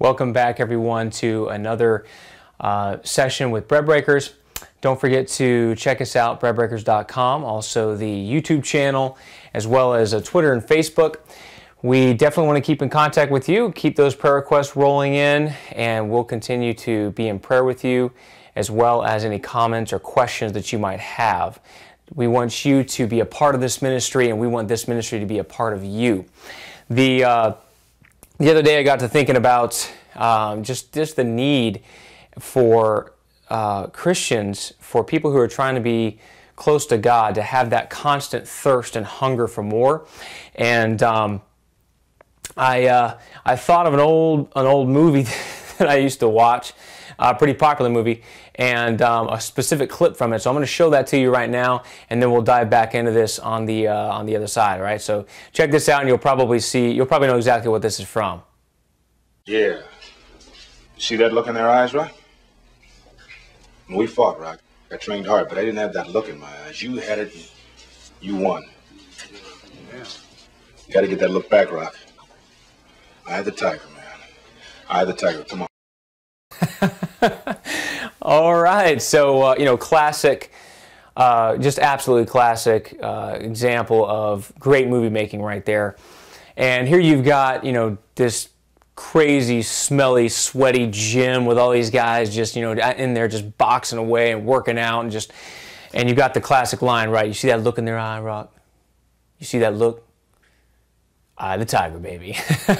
Welcome back, everyone, to another session with Bread Breakers. Don't forget to check us out, breadbreakers.com, also the YouTube channel, as well as Twitter and Facebook. We definitely want to keep in contact with you, keep those prayer requests rolling in, and we'll continue to be in prayer with you, as well as any comments or questions that you might have. We want you to be a part of this ministry, and we want this ministry to be a part of you. The other day I got to thinking about just the need for Christians, for people who are trying to be close to God, to have that constant thirst and hunger for more. And I thought of an old movie that I used to watch, a pretty popular movie, and a specific clip from it. So I'm going to show that to you right now, and then we'll dive back into this on the other side. All right. So check this out, and you'll probably know exactly what this is from. Yeah. See that look in their eyes, Rock? We fought, Rock. I trained hard, but I didn't have that look in my eyes. You had it, and you won. Yeah. You got to get that look back, Rock. Eye of the tiger, man. Eye of the tiger. Come on. All right. So, classic, just absolutely classic example of great movie making right there. And here you've got, this crazy, smelly, sweaty gym with all these guys just, in there just boxing away and working out and you got the classic line, right? You see that look in their eye, Rock? You see that look? Eye of the tiger, baby.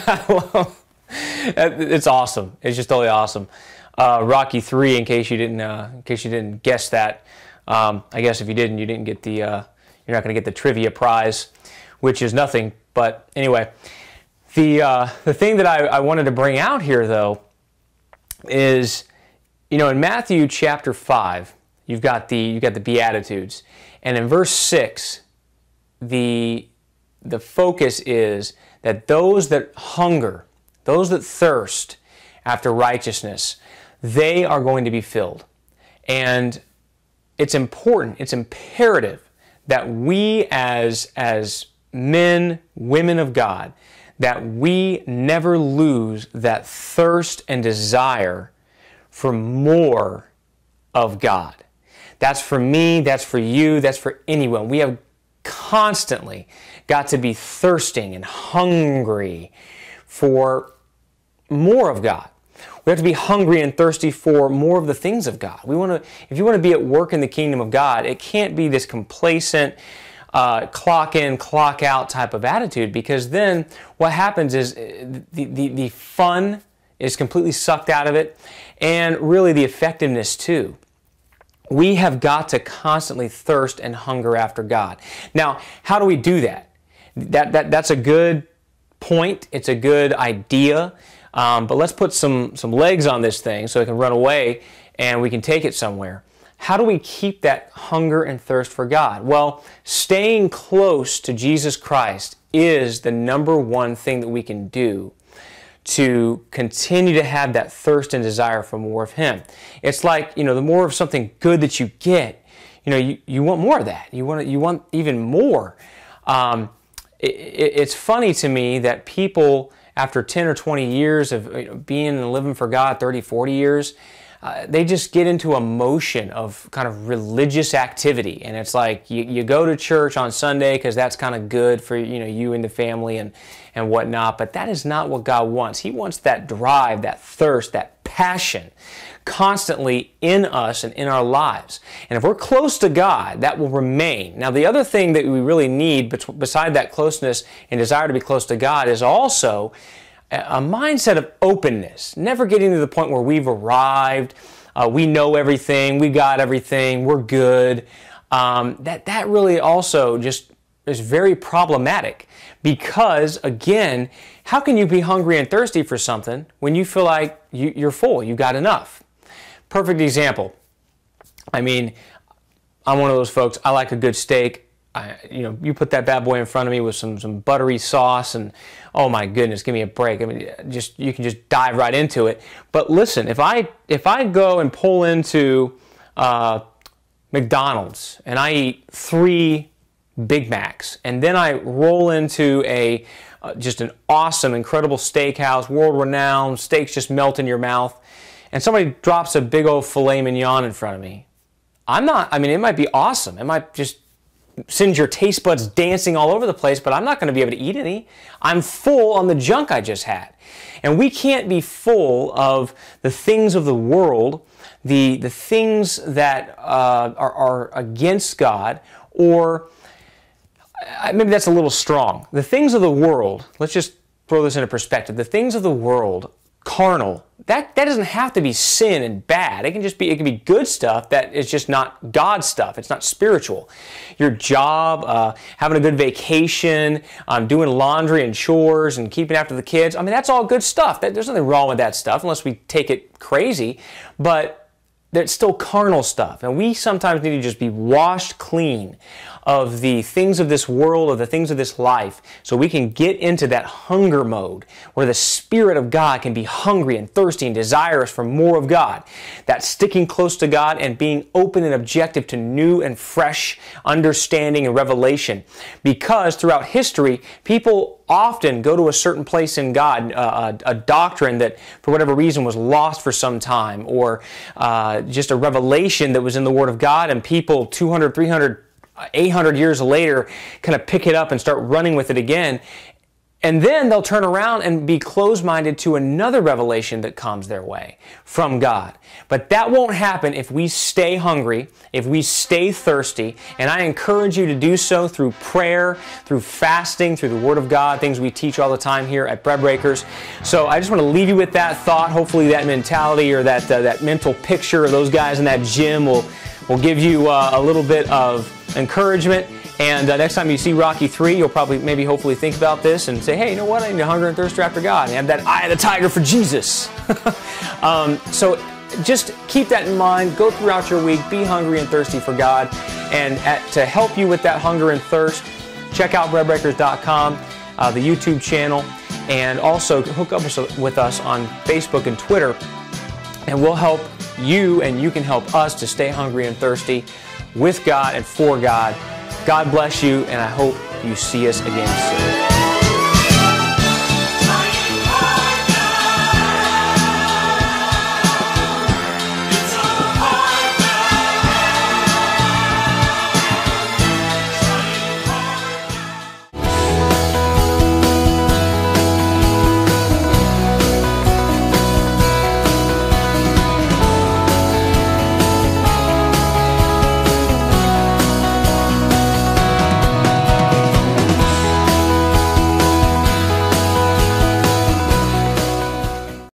It's awesome. It's just totally awesome. Rocky 3, in case you didn't guess that. I guess if you didn't, you didn't get the, you're not going to get the trivia prize, which is nothing. But anyway, the thing that I wanted to bring out here, though, is, in Matthew chapter 5, you've got the Beatitudes, and in verse 6, the focus is that those that hunger, those that thirst after righteousness, they are going to be filled. And it's important, it's imperative that we as men, women of God, that we never lose that thirst and desire for more of God. That's for me, that's for you, that's for anyone. We have constantly got to be thirsting and hungry for more of God. We have to be hungry and thirsty for more of the things of God. If you want to be at work in the kingdom of God, it can't be this complacent, clock in, clock out type of attitude, because then what happens is the fun is completely sucked out of it, and really the effectiveness too. We have got to constantly thirst and hunger after God. Now, how do we do that? That's a good point. It's a good idea. But let's put some legs on this thing so it can run away and we can take it somewhere. How do we keep that hunger and thirst for God? Well, staying close to Jesus Christ is the number one thing that we can do to continue to have that thirst and desire for more of Him. It's like, the more of something good that you get, you want more of that. You want even more. It's funny to me that people, after 10 or 20 years of being and living for God, 30, 40 years, they just get into a motion of kind of religious activity. And it's like you go to church on Sunday because that's kind of good for you and the family and whatnot. But that is not what God wants. He wants that drive, that thirst, that passion constantly in us and in our lives. And if we're close to God, that will remain. Now, the other thing that we really need beside that closeness and desire to be close to God is also a mindset of openness, never getting to the point where we've arrived, we know everything, we got everything, we're good. That really also just is very problematic, because, again, how can you be hungry and thirsty for something when you feel like you're full, you got enough? Perfect example. I mean, I'm one of those folks, I like a good steak. You put that bad boy in front of me with some buttery sauce, and oh my goodness, give me a break. I mean, you can just dive right into it. But listen, if I go and pull into McDonald's and I eat 3 Big Macs. And then I roll into just an awesome, incredible steakhouse, world-renowned, steaks just melt in your mouth, and somebody drops a big old filet mignon in front of me. It might be awesome. It might just send your taste buds dancing all over the place, but I'm not going to be able to eat any. I'm full on the junk I just had. And we can't be full of the things of the world, the things that are against God, or maybe that's a little strong. The things of the world, let's just throw this into perspective. The things of the world, carnal, that doesn't have to be sin and bad. It can be good stuff that is just not God stuff. It's not spiritual. Your job, having a good vacation, doing laundry and chores and keeping after the kids. That's all good stuff. There's nothing wrong with that stuff unless we take it crazy. But it's still carnal stuff. And we sometimes need to just be washed clean of the things of this world, of the things of this life, so we can get into that hunger mode where the Spirit of God can be hungry and thirsty and desirous for more of God. That sticking close to God and being open and objective to new and fresh understanding and revelation. Because throughout history, people often go to a certain place in God, a doctrine that for whatever reason was lost for some time, or just a revelation that was in the Word of God, and people 200, 300, 800 years later kind of pick it up and start running with it again. And then they'll turn around and be closed-minded to another revelation that comes their way from God. But that won't happen if we stay hungry, if we stay thirsty. And I encourage you to do so through prayer, through fasting, through the Word of God, things we teach all the time here at Bread Breakers. So I just want to leave you with that thought. Hopefully that mentality or that mental picture of those guys in that gym will give you a little bit of encouragement. And next time you see Rocky 3, you'll probably hopefully think about this and say, hey, you know what? I need to hunger and thirst after God and have that eye of the tiger for Jesus. So just keep that in mind. Go throughout your week. Be hungry and thirsty for God. And to help you with that hunger and thirst, check out breadbreakers.com, the YouTube channel, and also hook up with us on Facebook and Twitter. And we'll help you, and you can help us to stay hungry and thirsty with God and for God. God bless you, and I hope you see us again soon.